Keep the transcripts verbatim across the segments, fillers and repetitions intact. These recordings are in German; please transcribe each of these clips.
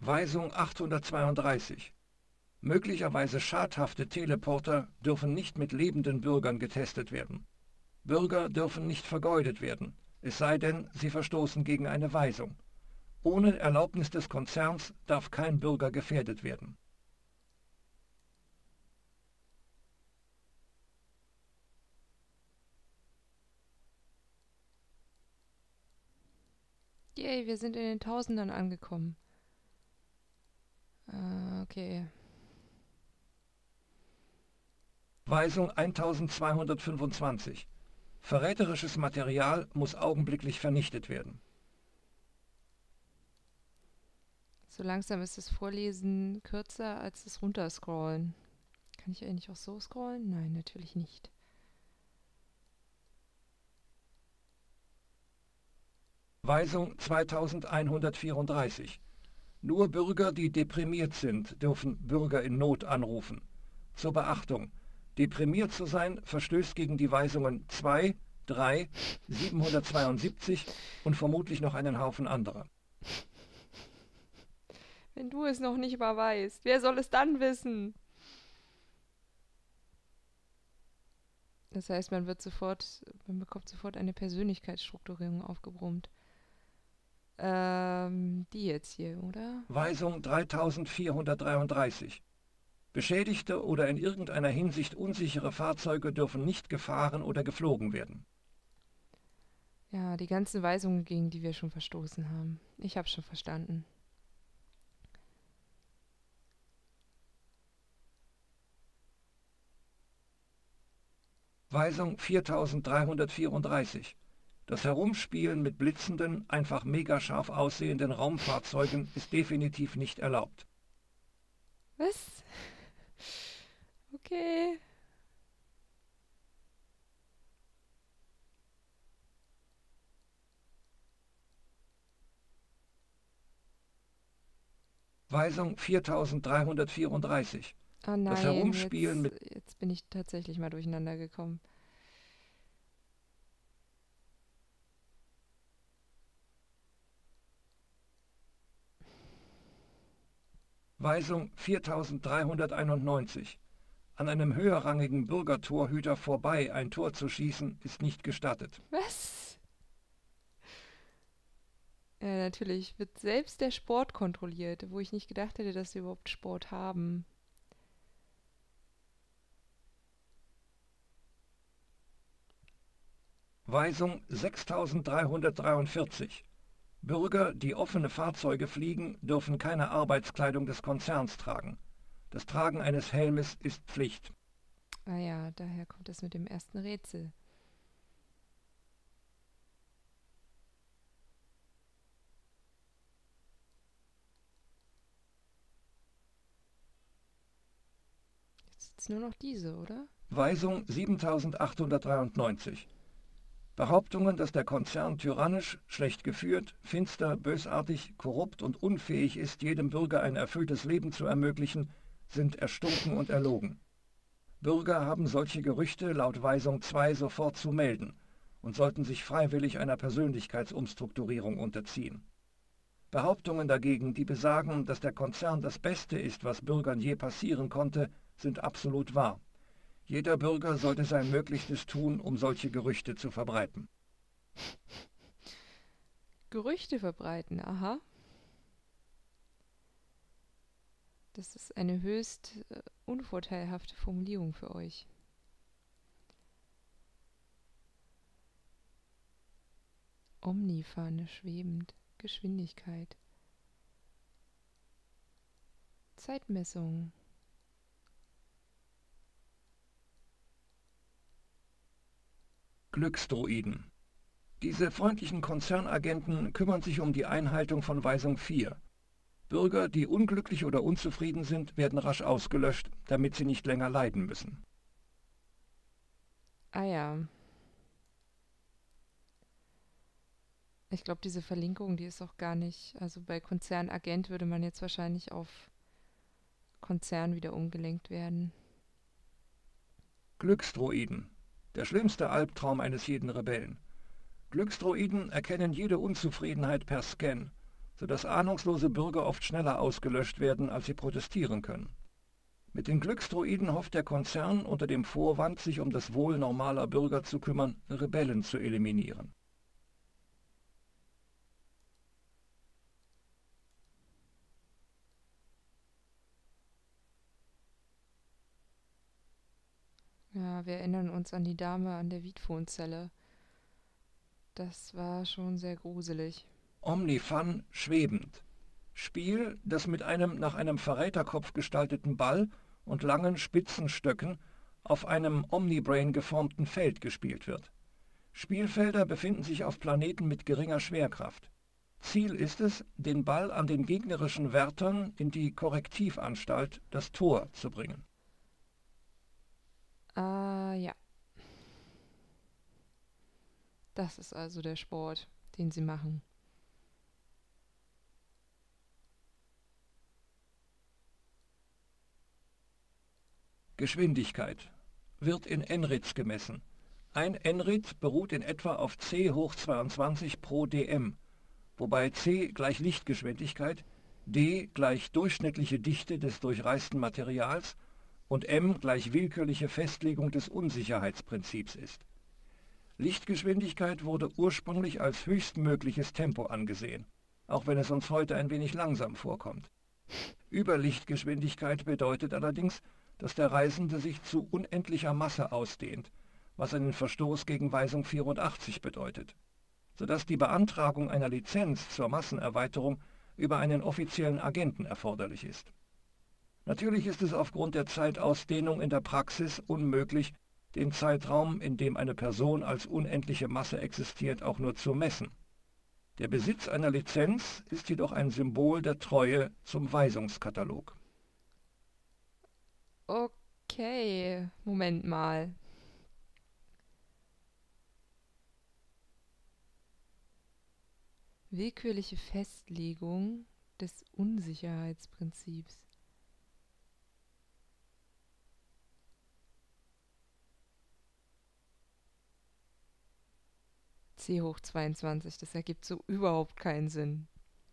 Weisung achthundertzweiunddreißig. Möglicherweise schadhafte Teleporter dürfen nicht mit lebenden Bürgern getestet werden. Bürger dürfen nicht vergeudet werden, es sei denn, sie verstoßen gegen eine Weisung. Ohne Erlaubnis des Konzerns darf kein Bürger gefährdet werden. Yay, wir sind in den Tausendern angekommen. Äh, okay. Weisung eintausendzweihundertfünfundzwanzig. Verräterisches Material muss augenblicklich vernichtet werden. So langsam ist das Vorlesen kürzer als das Runterscrollen. Kann ich eigentlich auch so scrollen? Nein, natürlich nicht. Weisung zweitausendeinhundertvierunddreißig. Nur Bürger, die deprimiert sind, dürfen Bürger in Not anrufen. Zur Beachtung: Deprimiert zu sein verstößt gegen die Weisungen zwei, drei, siebenhundertzweiundsiebzig und vermutlich noch einen Haufen anderer. Wenn du es noch nicht mal weißt, wer soll es dann wissen? Das heißt, man wird sofort, man bekommt sofort eine Persönlichkeitsstrukturierung aufgebrummt. Ähm, die jetzt hier, oder? Weisung dreitausendvierhundertdreiunddreißig. Beschädigte oder in irgendeiner Hinsicht unsichere Fahrzeuge dürfen nicht gefahren oder geflogen werden. Ja, die ganzen Weisungen, gegen die wir schon verstoßen haben. Ich hab's schon verstanden. Weisung viertausenddreihundertvierunddreißig. Das Herumspielen mit blitzenden, einfach megascharf aussehenden Raumfahrzeugen ist definitiv nicht erlaubt. Was? Okay. Weisung viertausenddreihundertvierunddreißig. Oh Das nein, Herumspielen jetzt, mit jetzt bin ich tatsächlich mal durcheinander gekommen. Weisung viertausenddreihunderteinundneunzig. An einem höherrangigen Bürgertorhüter vorbei ein Tor zu schießen, ist nicht gestattet. Was? Ja, natürlich wird selbst der Sport kontrolliert, wo ich nicht gedacht hätte, dass sie überhaupt Sport haben. Weisung sechstausenddreihundertdreiundvierzig. Bürger, die offene Fahrzeuge fliegen, dürfen keine Arbeitskleidung des Konzerns tragen. Das Tragen eines Helmes ist Pflicht. Ah ja, daher kommt es mit dem ersten Rätsel. Jetzt sitzt nur noch diese, oder? Weisung siebentausendachthundertdreiundneunzig. Behauptungen, dass der Konzern tyrannisch, schlecht geführt, finster, bösartig, korrupt und unfähig ist, jedem Bürger ein erfülltes Leben zu ermöglichen, sind erstunken und erlogen. Bürger haben solche Gerüchte laut Weisung zwei sofort zu melden und sollten sich freiwillig einer Persönlichkeitsumstrukturierung unterziehen. Behauptungen dagegen, die besagen, dass der Konzern das Beste ist, was Bürgern je passieren konnte, sind absolut wahr. Jeder Bürger sollte sein Möglichstes tun, um solche Gerüchte zu verbreiten. Gerüchte verbreiten, aha. Das ist eine höchst äh, unvorteilhafte Formulierung für euch. Omnifahne schwebend. Geschwindigkeit. Zeitmessung. Glücksdroiden. Diese freundlichen Konzernagenten kümmern sich um die Einhaltung von Weisung vier. Bürger, die unglücklich oder unzufrieden sind, werden rasch ausgelöscht, damit sie nicht länger leiden müssen. Ah ja. Ich glaube, diese Verlinkung, die ist auch gar nicht. Also bei Konzernagent würde man jetzt wahrscheinlich auf Konzern wieder umgelenkt werden. Glücksdroiden. Der schlimmste Albtraum eines jeden Rebellen. Glücksdroiden erkennen jede Unzufriedenheit per Scan sodass ahnungslose Bürger oft schneller ausgelöscht werden, als sie protestieren können. Mit den Glücksdroiden hofft der Konzern unter dem Vorwand, sich um das Wohl normaler Bürger zu kümmern, Rebellen zu eliminieren. Ja, wir erinnern uns an die Dame an der Wiedfonzelle. Das war schon sehr gruselig. Omnifun schwebend. Spiel, das mit einem nach einem Verräterkopf gestalteten Ball und langen spitzen Stöcken auf einem Omnibrain geformten Feld gespielt wird. Spielfelder befinden sich auf Planeten mit geringer Schwerkraft. Ziel ist es, den Ball an den gegnerischen Wärtern in die Korrektivanstalt, das Tor, zu bringen. Ah, ja. Das ist also der Sport, den sie machen. Geschwindigkeit wird in Enrits gemessen. Ein Enrit beruht in etwa auf c hoch zweiundzwanzig pro dm, wobei c gleich Lichtgeschwindigkeit, d gleich durchschnittliche Dichte des durchreisten Materials und m gleich willkürliche Festlegung des Unsicherheitsprinzips ist. Lichtgeschwindigkeit wurde ursprünglich als höchstmögliches Tempo angesehen, auch wenn es uns heute ein wenig langsam vorkommt. Überlichtgeschwindigkeit bedeutet allerdings, dass der Reisende sich zu unendlicher Masse ausdehnt, was einen Verstoß gegen Weisung vierundachtzig bedeutet, sodass die Beantragung einer Lizenz zur Massenerweiterung über einen offiziellen Agenten erforderlich ist. Natürlich ist es aufgrund der Zeitausdehnung in der Praxis unmöglich, den Zeitraum, in dem eine Person als unendliche Masse existiert, auch nur zu messen. Der Besitz einer Lizenz ist jedoch ein Symbol der Treue zum Weisungskatalog. Okay, Moment mal. Willkürliche Festlegung des Unsicherheitsprinzips. c hoch zweiundzwanzig, das ergibt so überhaupt keinen Sinn.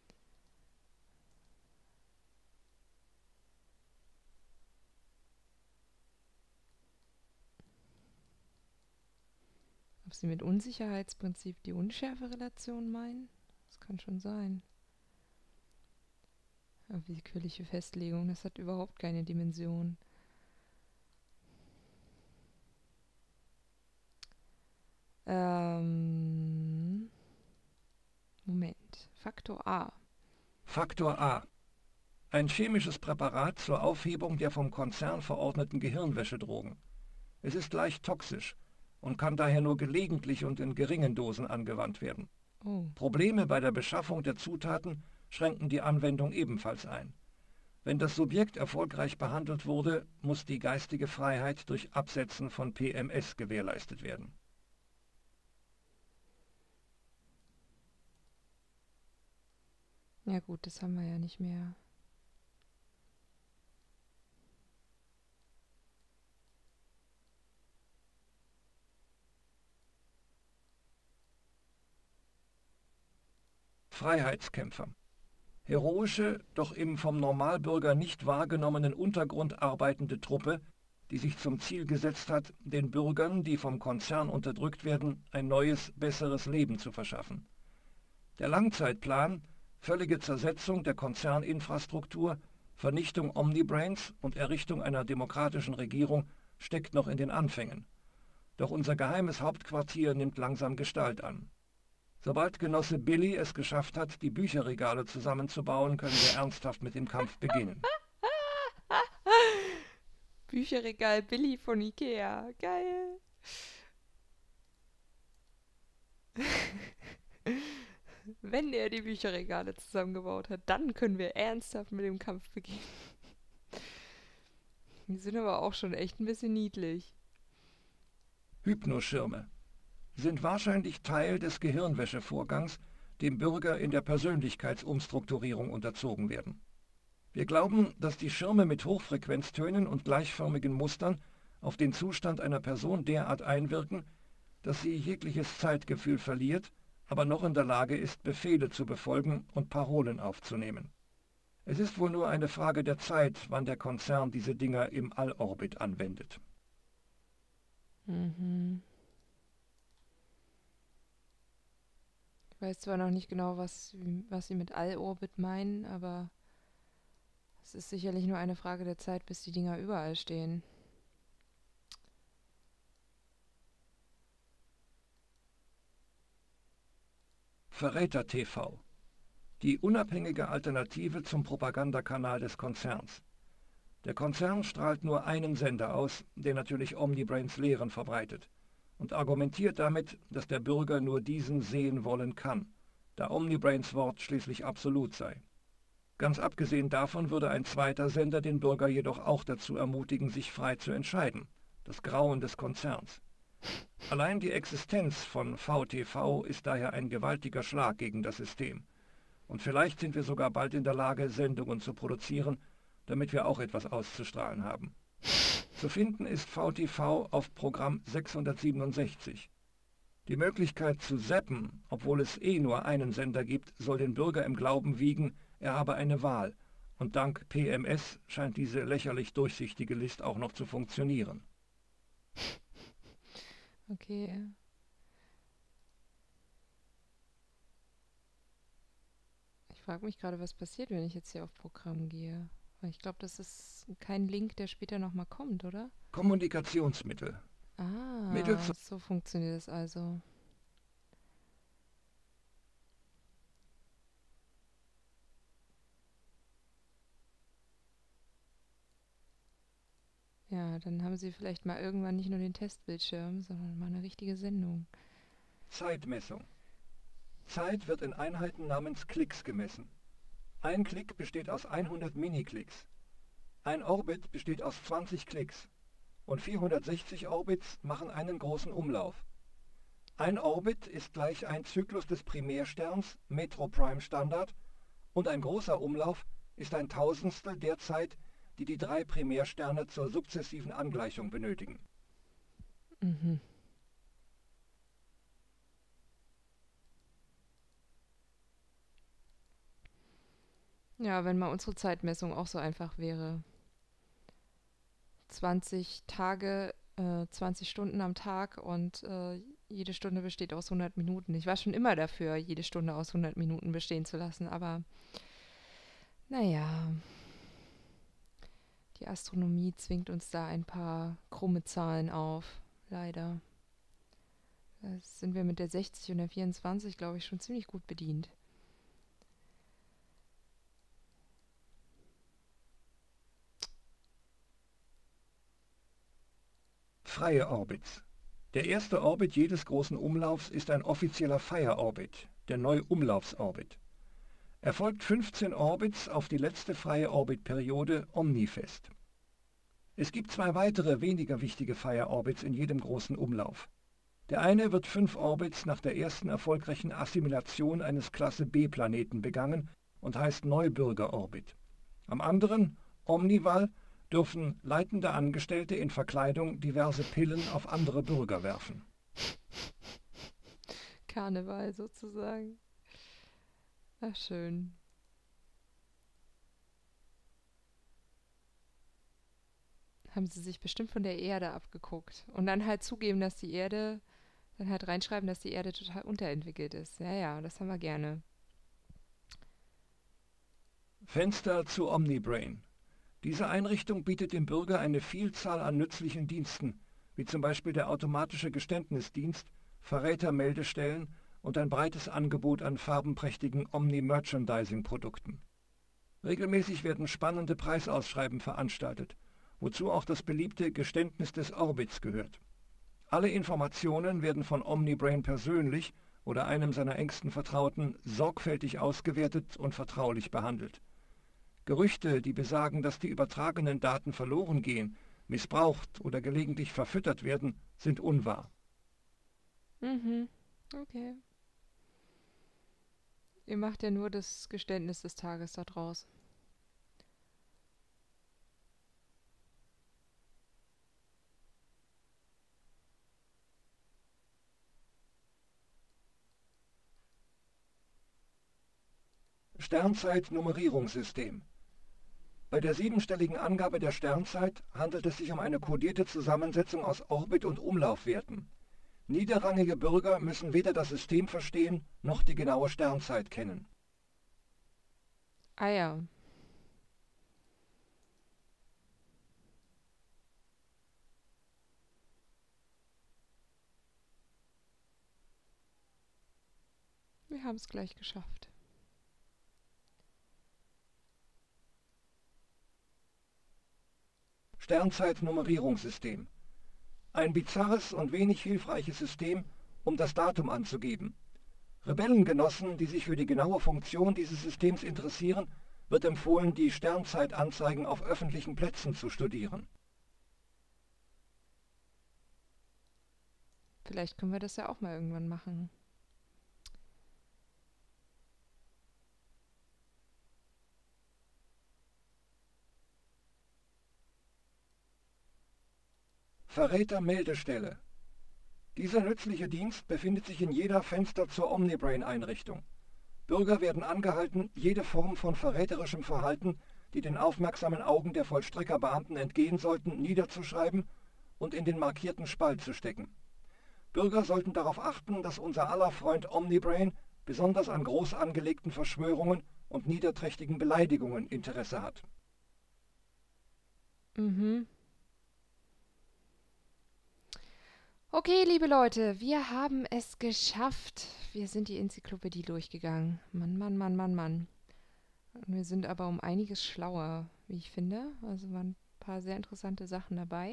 Ob sie mit Unsicherheitsprinzip die Unschärferelation meinen? Das kann schon sein. Aber willkürliche Festlegung, das hat überhaupt keine Dimension. Ähm, Moment. Faktor A. Faktor A. Ein chemisches Präparat zur Aufhebung der vom Konzern verordneten Gehirnwäschedrogen. Es ist leicht toxisch und kann daher nur gelegentlich und in geringen Dosen angewandt werden. Oh. Probleme bei der Beschaffung der Zutaten schränken die Anwendung ebenfalls ein. Wenn das Subjekt erfolgreich behandelt wurde, muss die geistige Freiheit durch Absetzen von P M S gewährleistet werden. Ja gut, das haben wir ja nicht mehr. Freiheitskämpfer. Heroische, doch im vom Normalbürger nicht wahrgenommenen Untergrund arbeitende Truppe, die sich zum Ziel gesetzt hat, den Bürgern, die vom Konzern unterdrückt werden, ein neues, besseres Leben zu verschaffen. Der Langzeitplan, völlige Zersetzung der Konzerninfrastruktur, Vernichtung Omnibrains und Errichtung einer demokratischen Regierung steckt noch in den Anfängen. Doch unser geheimes Hauptquartier nimmt langsam Gestalt an. Sobald Genosse Billy es geschafft hat, die Bücherregale zusammenzubauen, können wir ernsthaft mit dem Kampf beginnen. Bücherregal Billy von Ikea. Geil. Wenn er die Bücherregale zusammengebaut hat, dann können wir ernsthaft mit dem Kampf beginnen. Die sind aber auch schon echt ein bisschen niedlich. Hypnoschirme sind wahrscheinlich Teil des Gehirnwäschevorgangs, dem Bürger in der Persönlichkeitsumstrukturierung unterzogen werden. Wir glauben, dass die Schirme mit Hochfrequenztönen und gleichförmigen Mustern auf den Zustand einer Person derart einwirken, dass sie jegliches Zeitgefühl verliert, aber noch in der Lage ist, Befehle zu befolgen und Parolen aufzunehmen. Es ist wohl nur eine Frage der Zeit, wann der Konzern diese Dinger im Allorbit anwendet. Mhm. Ich weiß zwar noch nicht genau, was, was sie mit Allorbit meinen, aber es ist sicherlich nur eine Frage der Zeit, bis die Dinger überall stehen. Verräter T V. Die unabhängige Alternative zum Propagandakanal des Konzerns. Der Konzern strahlt nur einen Sender aus, der natürlich Omnibrains Lehren verbreitet, und argumentiert damit, dass der Bürger nur diesen sehen wollen kann, da Omnibrains Wort schließlich absolut sei. Ganz abgesehen davon würde ein zweiter Sender den Bürger jedoch auch dazu ermutigen, sich frei zu entscheiden, das Grauen des Konzerns. Allein die Existenz von V T V ist daher ein gewaltiger Schlag gegen das System. Und vielleicht sind wir sogar bald in der Lage, Sendungen zu produzieren, damit wir auch etwas auszustrahlen haben. Zu finden ist V T V auf Programm sechshundertsiebenundsechzig. Die Möglichkeit zu zappen, obwohl es eh nur einen Sender gibt, soll den Bürger im Glauben wiegen, er habe eine Wahl. Und dank P M S scheint diese lächerlich durchsichtige List auch noch zu funktionieren. Okay. Ich frage mich gerade, was passiert, wenn ich jetzt hier auf Programm gehe. Weil ich glaube, das ist kein Link, der später nochmal kommt, oder? Kommunikationsmittel. Mittel Ah, zu so funktioniert es also. Ja, dann haben sie vielleicht mal irgendwann nicht nur den Testbildschirm, sondern mal eine richtige Sendung. Zeitmessung. Zeit wird in Einheiten namens Klicks gemessen. Ein Klick besteht aus hundert Miniklicks. Ein Orbit besteht aus zwanzig Klicks. Und vierhundertsechzig Orbits machen einen großen Umlauf. Ein Orbit ist gleich ein Zyklus des Primärsterns, Metro-Prime-Standard, und ein großer Umlauf ist ein Tausendstel der Zeit, die die drei Primärsterne zur sukzessiven Angleichung benötigen. Mhm. Ja, wenn mal unsere Zeitmessung auch so einfach wäre. zwanzig Tage, äh, zwanzig Stunden am Tag und äh, jede Stunde besteht aus hundert Minuten. Ich war schon immer dafür, jede Stunde aus hundert Minuten bestehen zu lassen, aber naja, die Astronomie zwingt uns da ein paar krumme Zahlen auf, leider. Da sind wir mit der sechzig und der vierundzwanzig, glaube ich, schon ziemlich gut bedient. Freie Orbits. Der erste Orbit jedes großen Umlaufs ist ein offizieller Fire-Orbit, der Neu-Umlaufsorbit. Er folgt fünfzehn Orbits auf die letzte freie Orbitperiode Omnifest. Es gibt zwei weitere weniger wichtige Fire-Orbits in jedem großen Umlauf. Der eine wird fünf Orbits nach der ersten erfolgreichen Assimilation eines Klasse-B-Planeten begangen und heißt Neubürger-Orbit. Am anderen, Omnival, dürfen leitende Angestellte in Verkleidung diverse Pillen auf andere Bürger werfen. Karneval sozusagen. Ach, schön. Haben sie sich bestimmt von der Erde abgeguckt. Und dann halt zugeben, dass die Erde, dann halt reinschreiben, dass die Erde total unterentwickelt ist. Ja, ja, das haben wir gerne. Fenster zu Omnibrain. Diese Einrichtung bietet dem Bürger eine Vielzahl an nützlichen Diensten, wie zum Beispiel der automatische Geständnisdienst, Verrätermeldestellen und ein breites Angebot an farbenprächtigen Omni-Merchandising-Produkten. Regelmäßig werden spannende Preisausschreiben veranstaltet, wozu auch das beliebte Geständnis des Orbits gehört. Alle Informationen werden von Omnibrain persönlich oder einem seiner engsten Vertrauten sorgfältig ausgewertet und vertraulich behandelt. Gerüchte, die besagen, dass die übertragenen Daten verloren gehen, missbraucht oder gelegentlich verfüttert werden, sind unwahr. Mhm, okay. Ihr macht ja nur das Geständnis des Tages da draus. Sternzeit-Nummerierungssystem. Bei der siebenstelligen Angabe der Sternzeit handelt es sich um eine kodierte Zusammensetzung aus Orbit- und Umlaufwerten. Niederrangige Bürger müssen weder das System verstehen, noch die genaue Sternzeit kennen. Ah ja. Wir haben es gleich geschafft. Sternzeit-Nummerierungssystem. Ein bizarres und wenig hilfreiches System, um das Datum anzugeben. Rebellengenossen, die sich für die genaue Funktion dieses Systems interessieren, wird empfohlen, die Sternzeitanzeigen auf öffentlichen Plätzen zu studieren. Vielleicht können wir das ja auch mal irgendwann machen. Verräter-Meldestelle. Dieser nützliche Dienst befindet sich in jeder Fenster zur Omnibrain-Einrichtung. Bürger werden angehalten, jede Form von verräterischem Verhalten, die den aufmerksamen Augen der Vollstreckerbeamten entgehen sollten, niederzuschreiben und in den markierten Spalt zu stecken. Bürger sollten darauf achten, dass unser aller Freund Omnibrain besonders an groß angelegten Verschwörungen und niederträchtigen Beleidigungen Interesse hat. Mhm. Okay, liebe Leute, wir haben es geschafft. Wir sind die Enzyklopädie durchgegangen. Mann, Mann, Mann, Mann, Mann. Und wir sind aber um einiges schlauer, wie ich finde. Also waren ein paar sehr interessante Sachen dabei.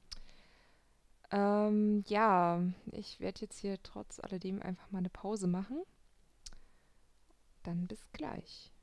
Ähm, ja, ich werde jetzt hier trotz alledem einfach mal eine Pause machen. Dann bis gleich.